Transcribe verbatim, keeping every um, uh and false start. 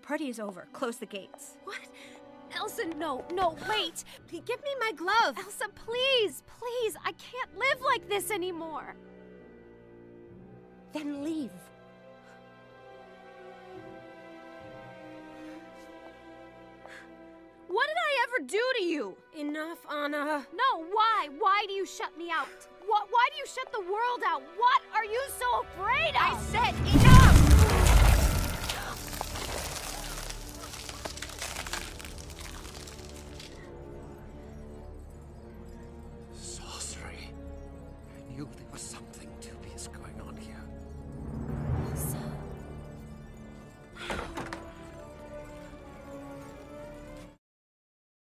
party is over. Close the gates. What? Elsa, no, no, wait! Give me my glove! Elsa, please, please, I can't live like this anymore! Then leave. What did I ever do to you? Enough, Anna. No, why? Why do you shut me out? What? Why do you shut the world out? What are you so afraid of? I said enough! Sorcery. I knew there was something dubious going